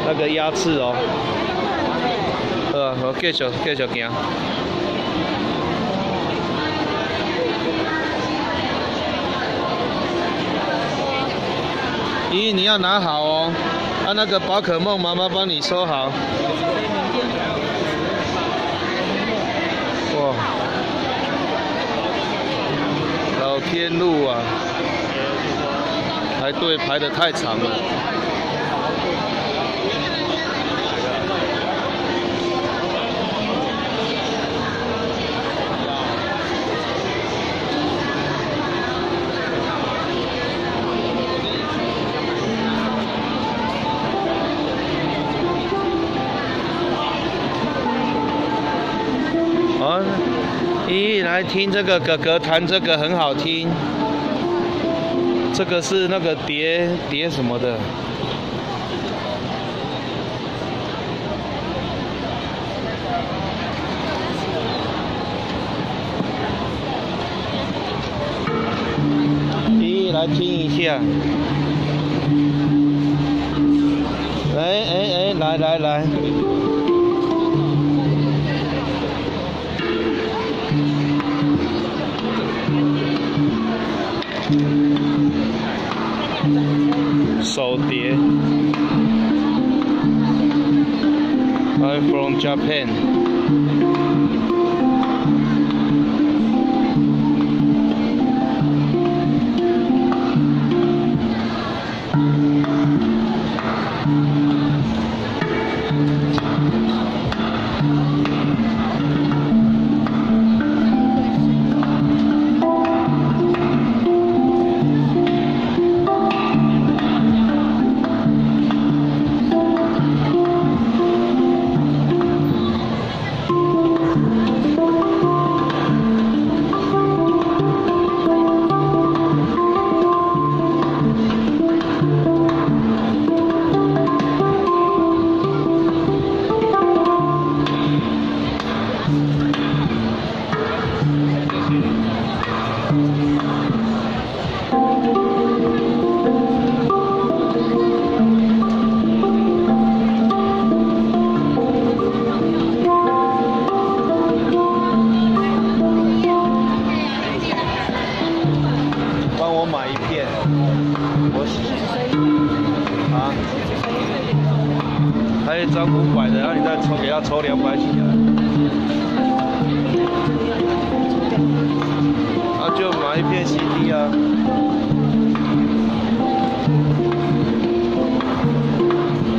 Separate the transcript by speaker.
Speaker 1: 那个鸭翅哦。我继续行。咦，你要拿好哦。那个宝可梦妈妈帮你收好。哇，老天路啊，排队排得太长了。咦，来听这个哥哥弹这个很好听。这个是那个碟什么的。咦，来听一下。来。手碟 I'm from Japan.帮我买一片，还有一张500的，然后你再给他抽200起来，就买一片 CD 啊。